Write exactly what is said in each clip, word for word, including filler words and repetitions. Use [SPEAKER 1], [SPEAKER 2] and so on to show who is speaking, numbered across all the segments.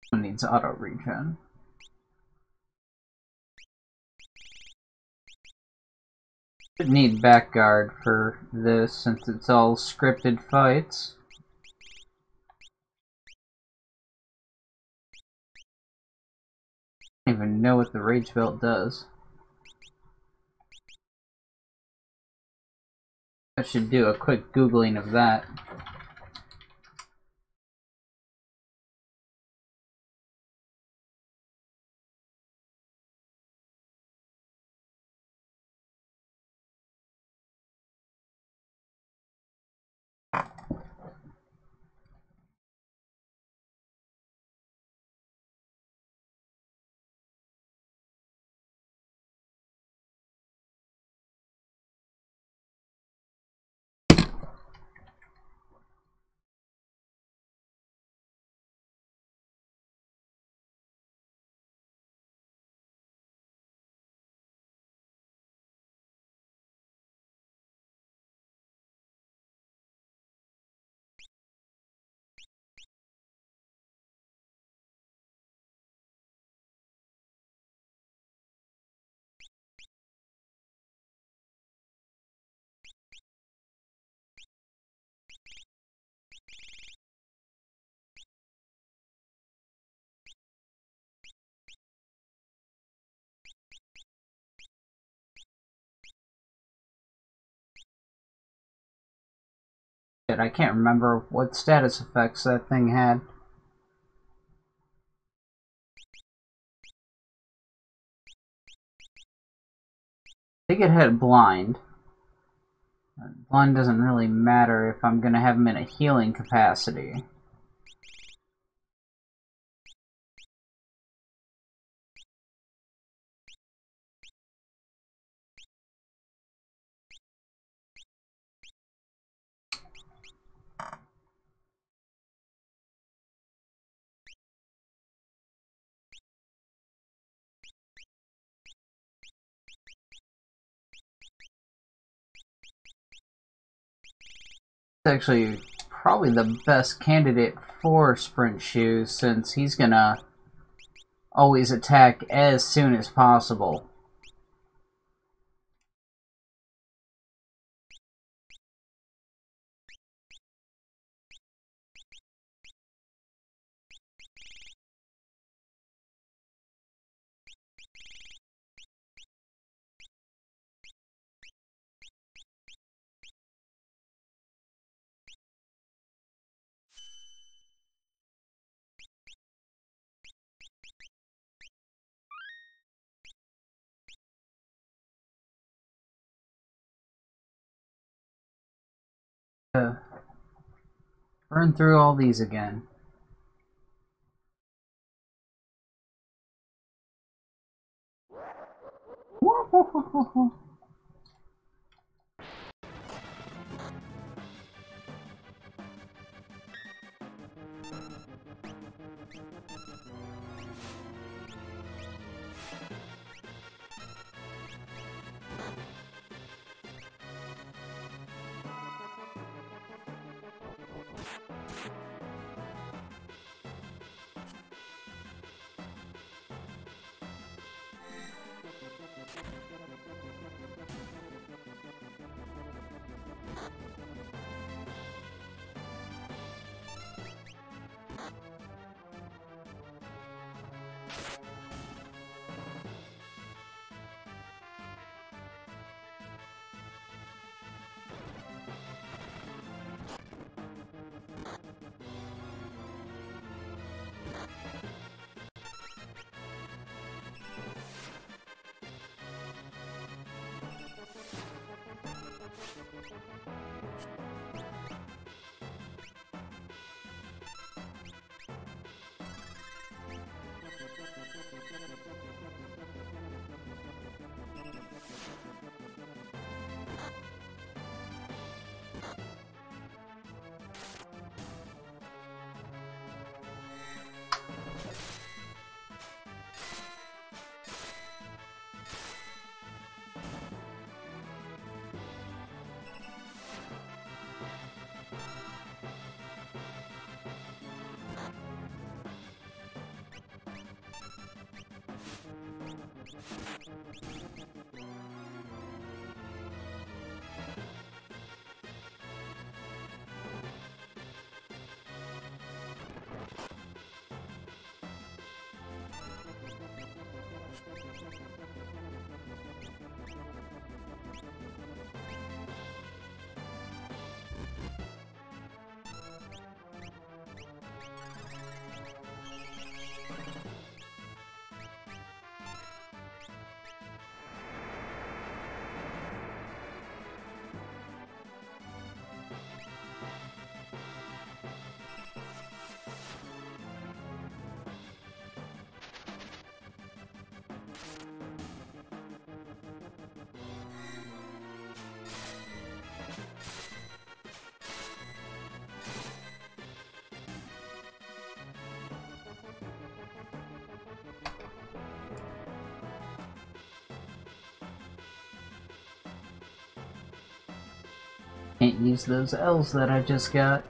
[SPEAKER 1] One needs auto regen. Should need back guard for this since it's all scripted fights. I don't even know what the rage belt does. I should do a quick googling of that. I can't remember what status effects that thing had. I think it had blind. Blind doesn't really matter if I'm gonna have him in a healing capacity. Actually probably the best candidate for sprint shoes since he's gonna always attack as soon as possible. Uh, burn through all these again. Can't use those L's that I just got.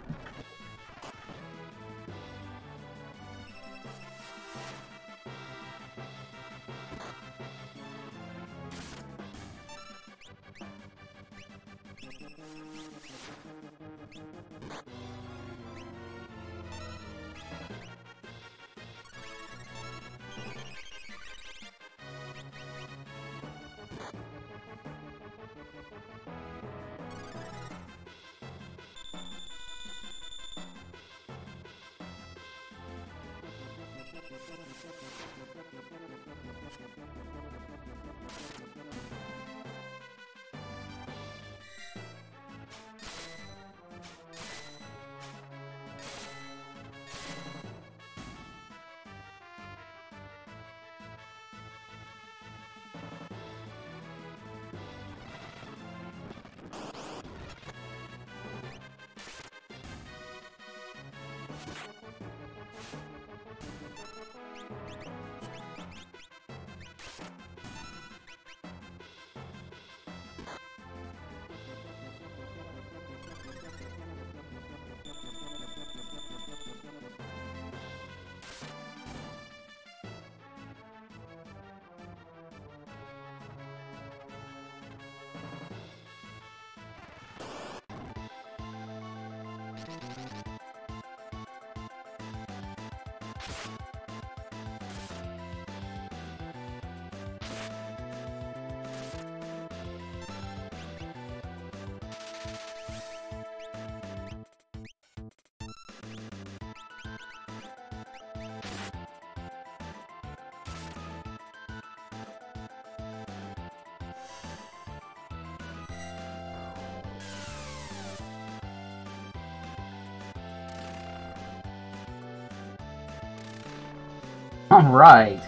[SPEAKER 1] Alright.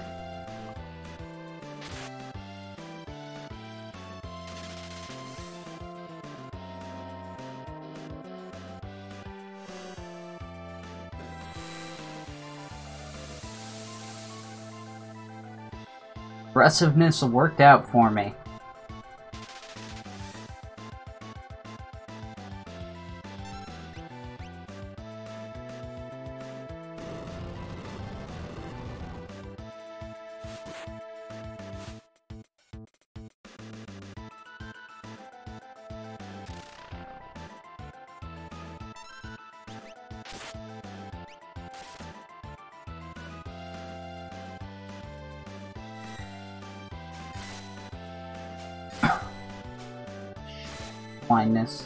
[SPEAKER 1] Aggressiveness worked out for me. Blindness.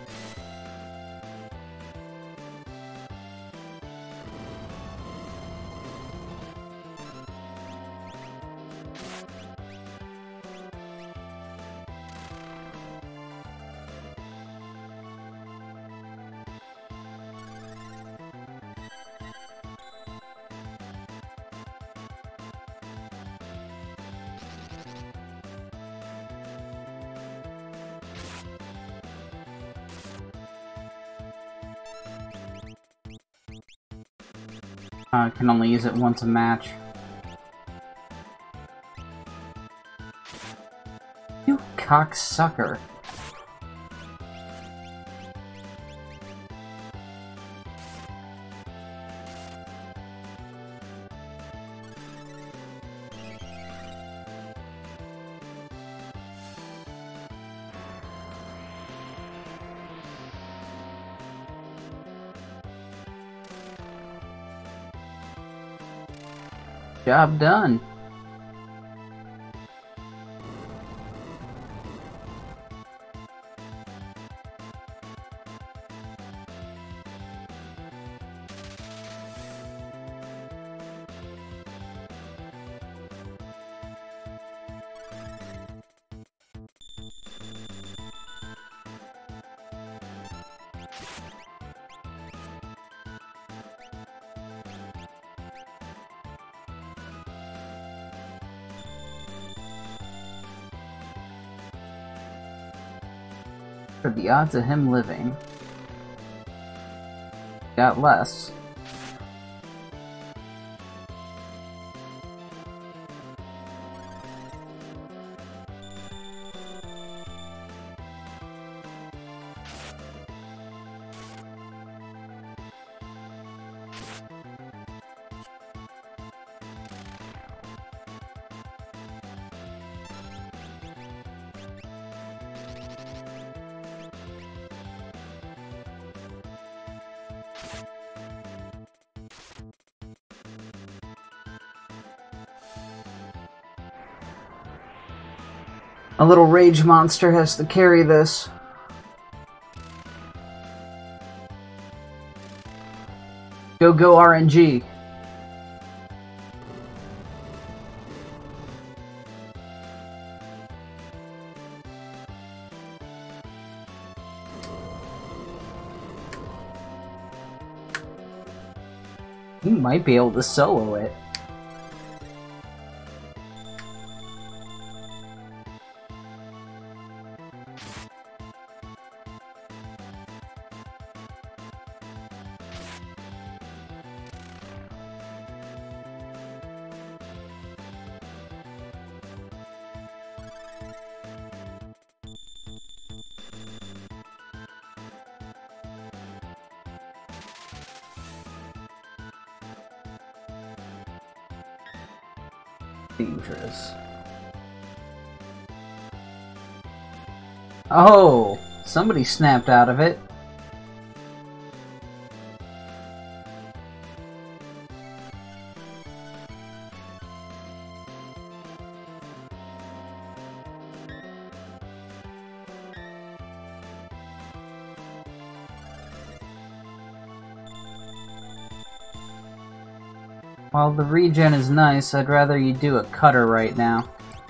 [SPEAKER 1] I uh, can only use it once a match. You cocksucker. Job done. For the odds of him living. Got less. A little rage monster has to carry this. Go go R N G. You might be able to solo it. Dangerous. Oh, somebody snapped out of it. While the regen is nice, I'd rather you do a cutter right now.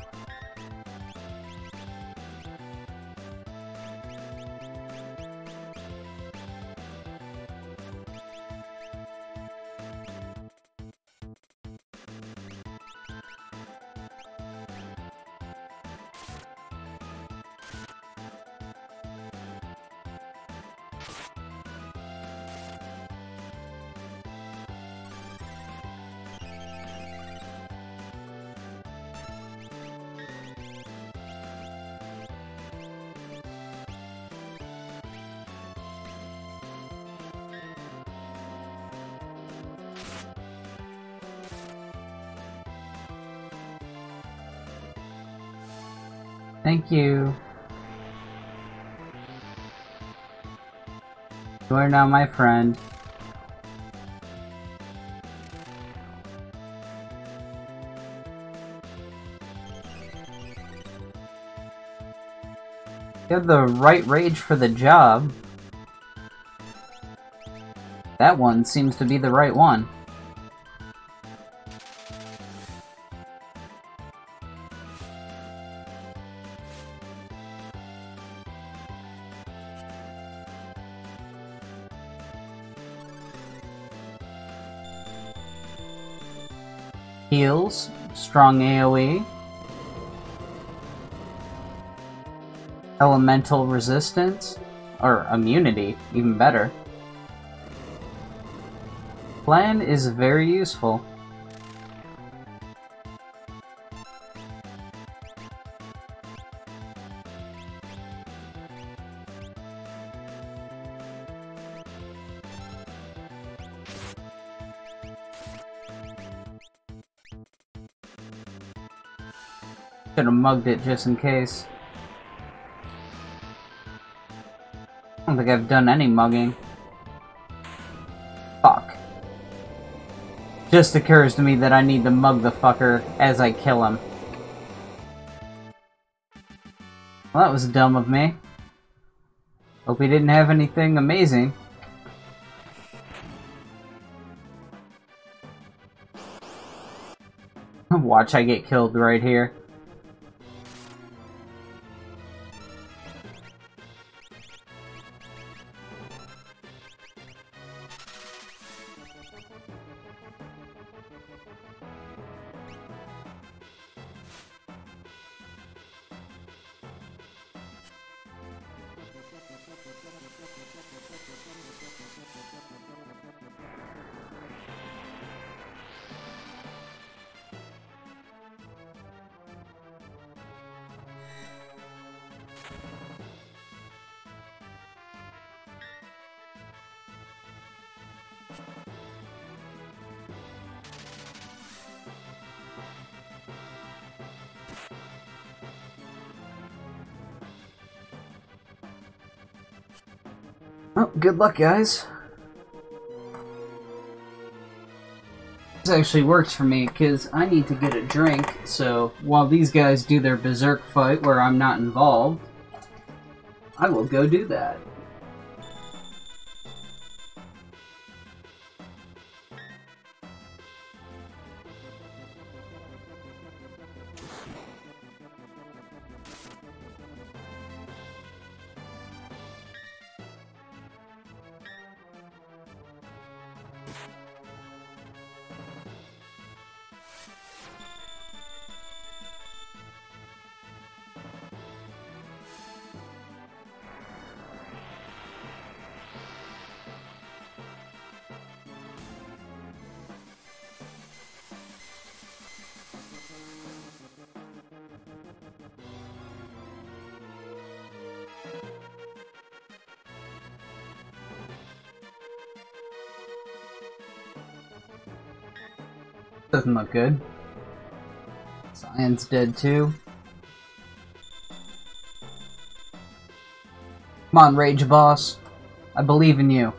[SPEAKER 1] Thank you. You are now my friend. You have the right rage for the job. That one seems to be the right one. Heals, strong AoE, elemental resistance, or immunity, even better. Plan is very useful. Should have mugged it just in case. I don't think I've done any mugging. Fuck. Just occurs to me that I need to mug the fucker as I kill him. Well, that was dumb of me. Hope he didn't have anything amazing. Watch I get killed right here. Well, good luck, guys. actually works for me, because I need to get a drink, so while these guys do their berserk fight where I'm not involved, I will go do that. Doesn't look good. Cyan's dead too. Come on, Rage Boss. I believe in you.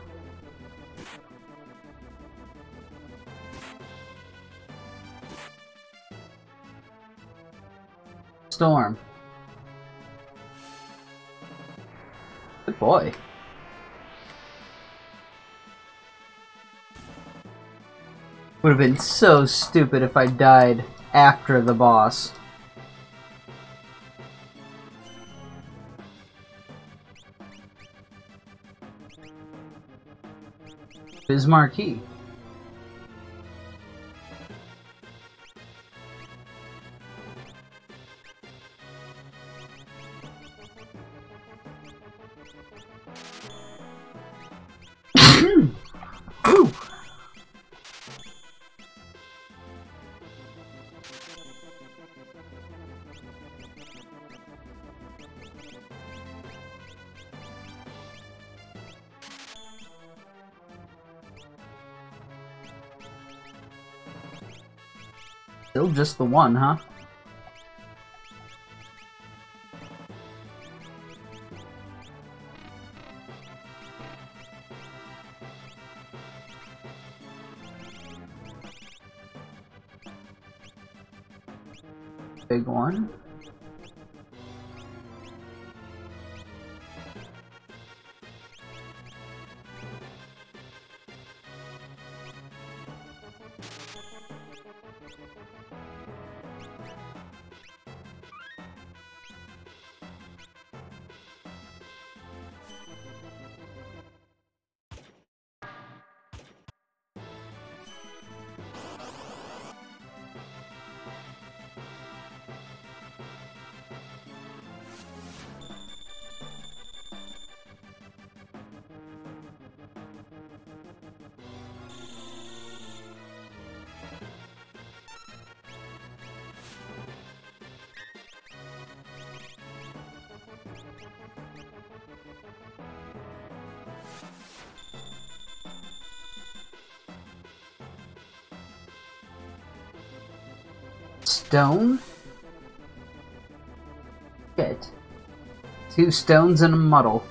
[SPEAKER 1] Storm. Good boy. Would have been so stupid if I died after the boss. Bismarcky. Ooh. Still just the one, huh? Big one. Stone? Shit. Two stones and a muddle.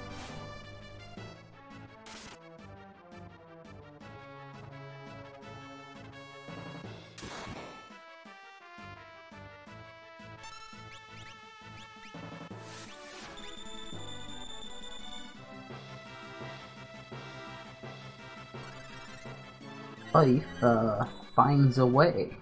[SPEAKER 1] Life, uh, finds a way.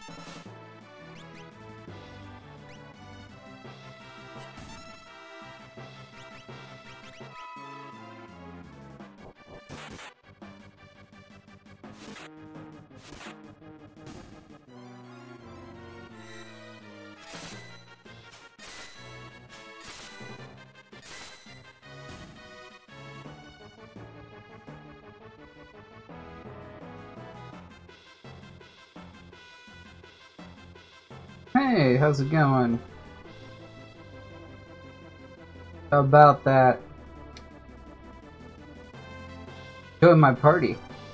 [SPEAKER 1] Hey, how's it going? How about that? Join my party.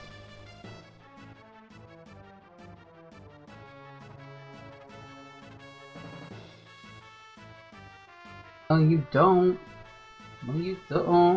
[SPEAKER 1] No, you don't. No, you don't.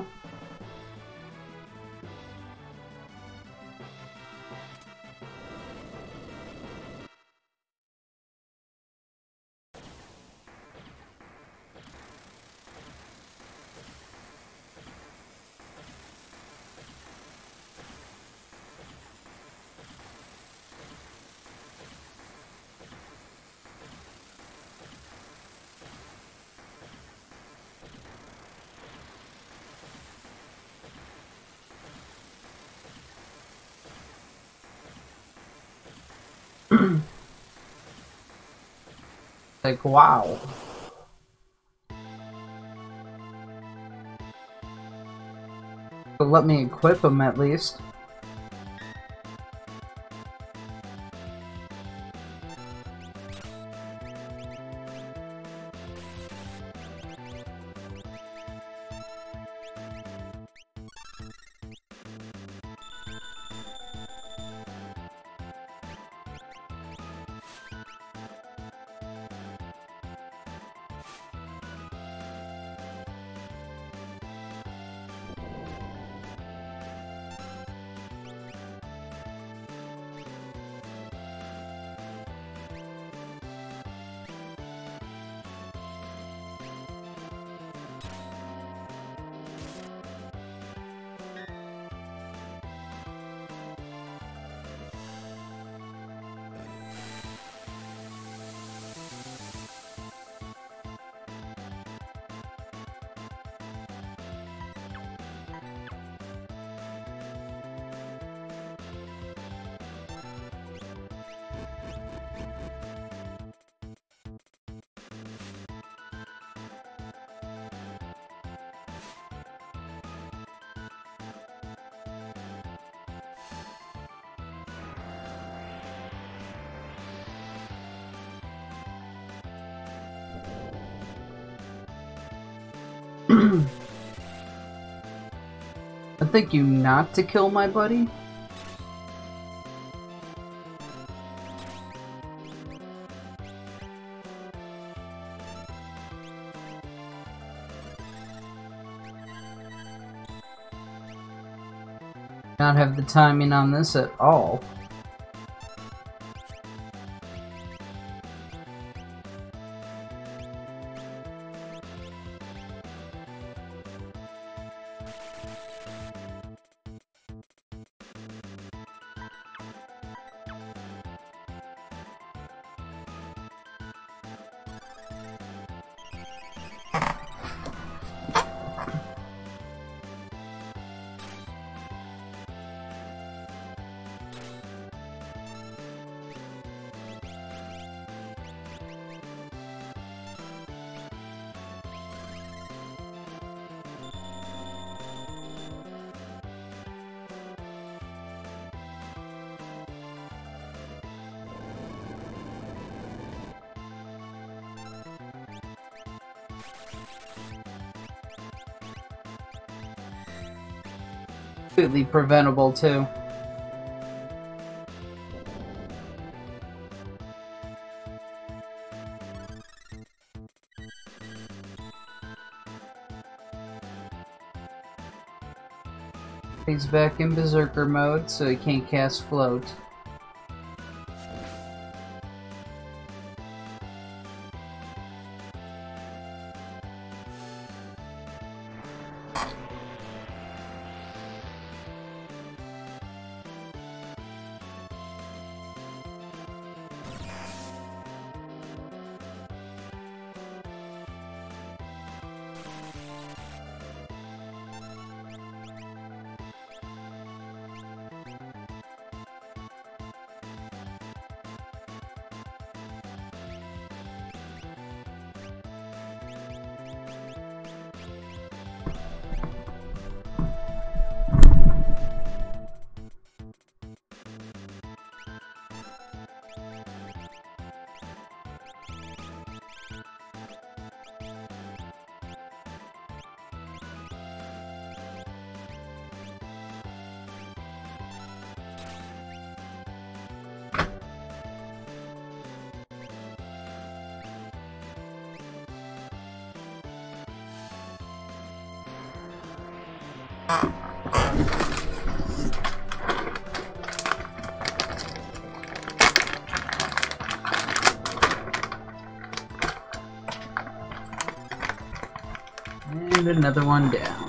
[SPEAKER 1] Like, wow. But let me equip him at least. I think you not to kill my buddy? Not have the timing on this at all. Completely preventable too. He's back in Berserker mode, so he can't cast Float. And another one down.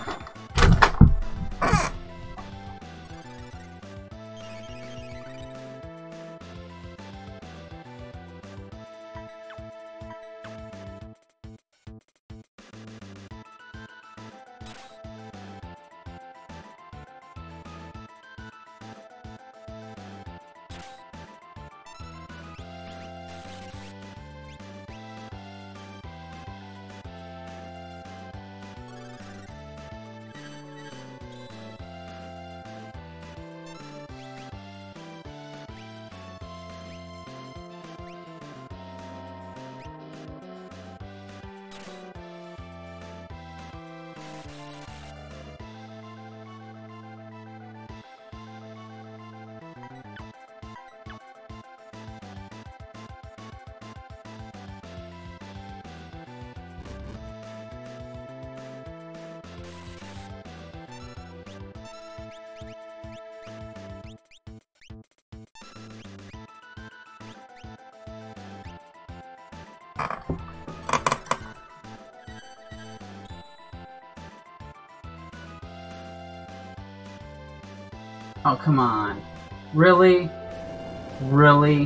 [SPEAKER 1] Oh, come on. Really? Really?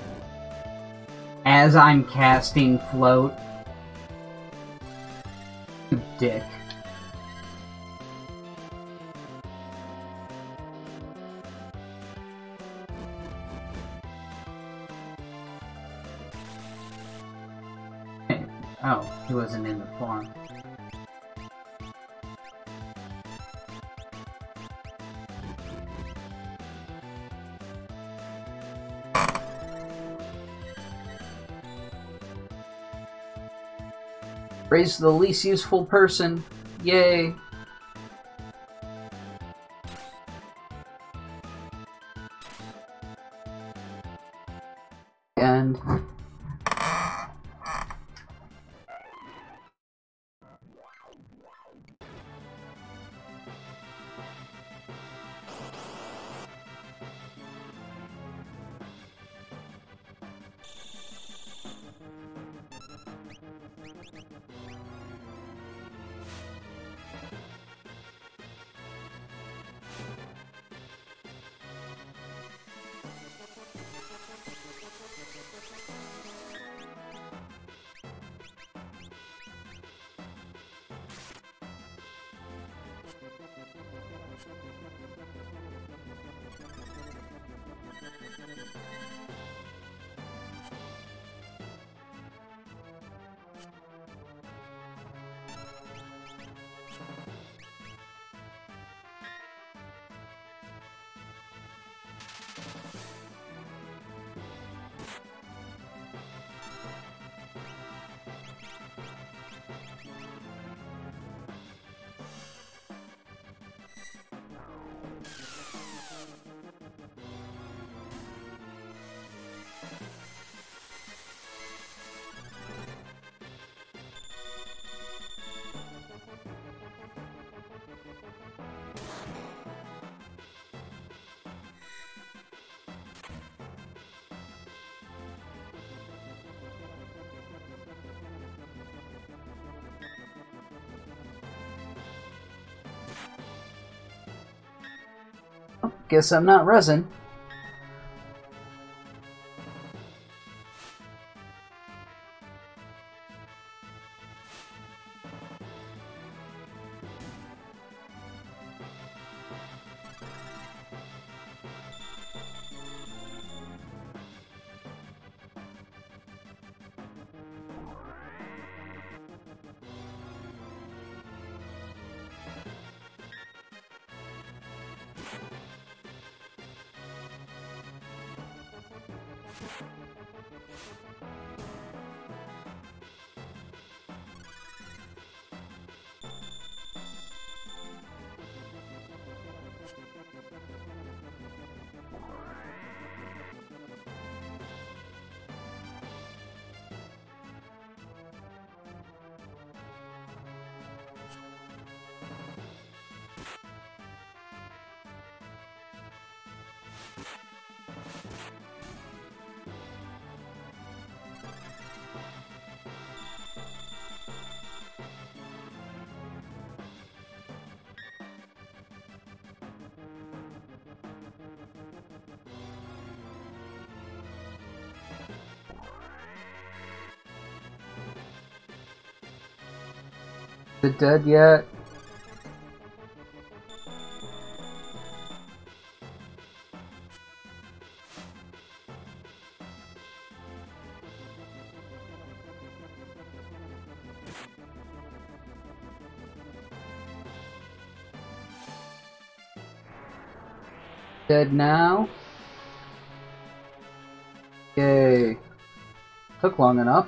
[SPEAKER 1] As I'm casting float? You dick. Oh, he wasn't in the farm. Raise the least useful person. Yay. And guess I'm not resin. Is it dead yet? Dead now? Yay. Took long enough.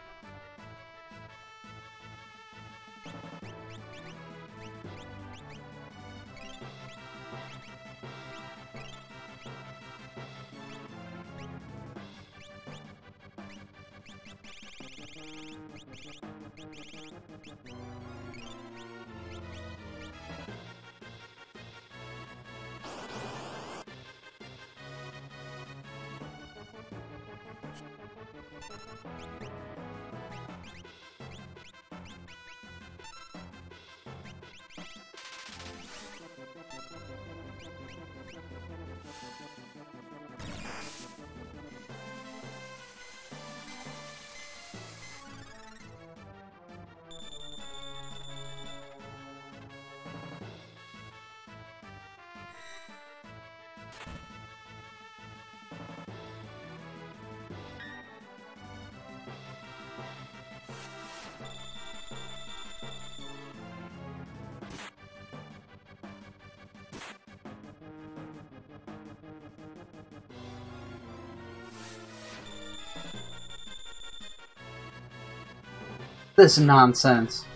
[SPEAKER 1] This nonsense.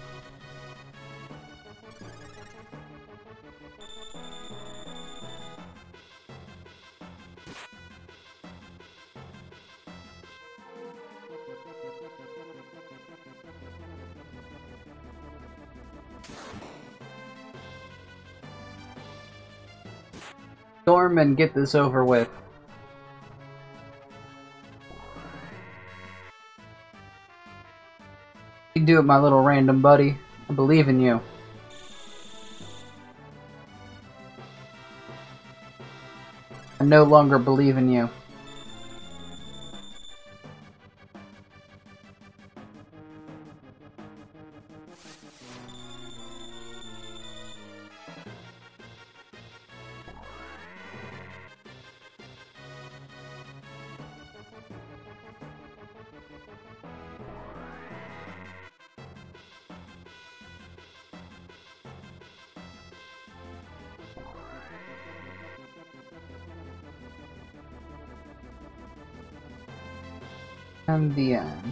[SPEAKER 1] Storm and get this over with. You can do it, my little random buddy. I believe in you. I no longer believe in you. And the end.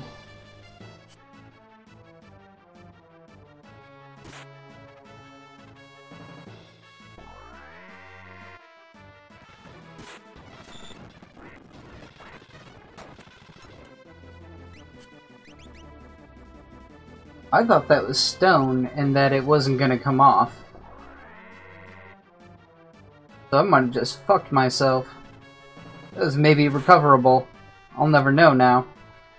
[SPEAKER 1] I thought that was stone and that it wasn't gonna come off. So I might have just fucked myself. It was maybe recoverable. I'll never know now.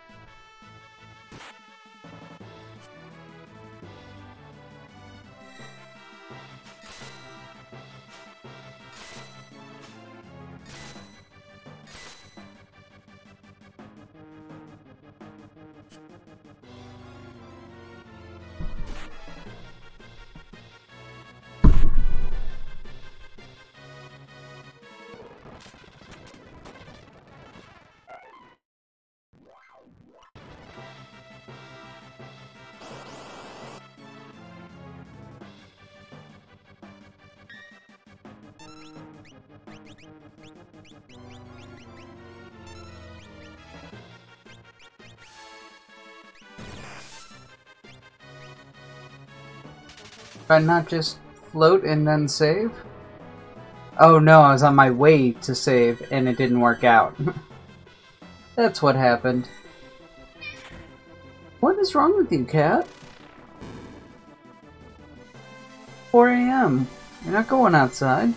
[SPEAKER 1] Could I not just float and then save? Oh no, I was on my way to save and it didn't work out. That's what happened. What is wrong with you, cat? four A M You're not going outside.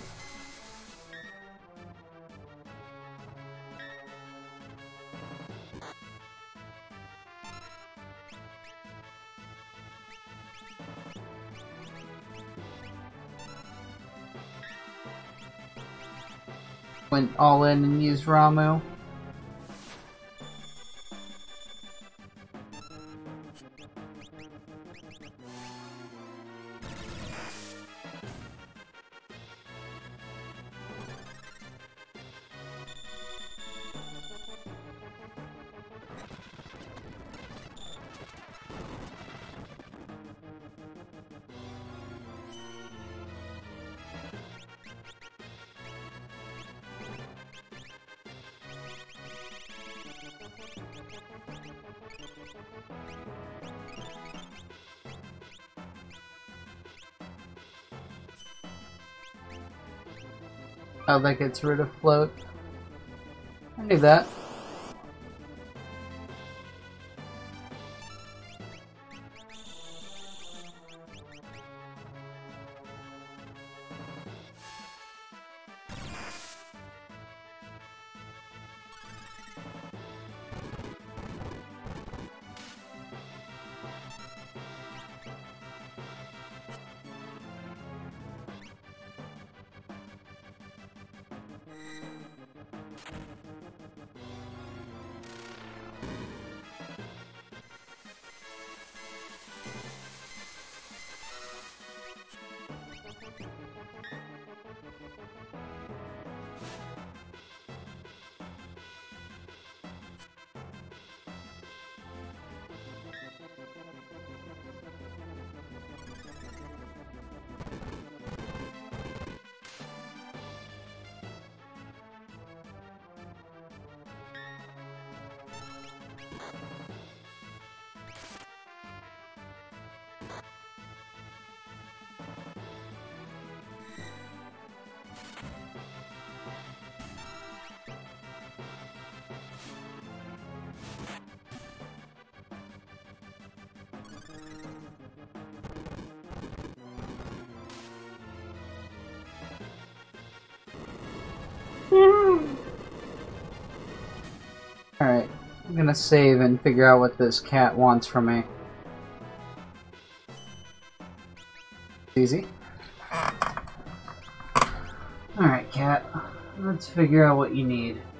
[SPEAKER 1] Went all in and used Ramuh. Oh, that gets rid of float. I knew that. Alright, I'm gonna save and figure out what this cat wants from me. Easy. Alright, cat. Let's figure out what you need.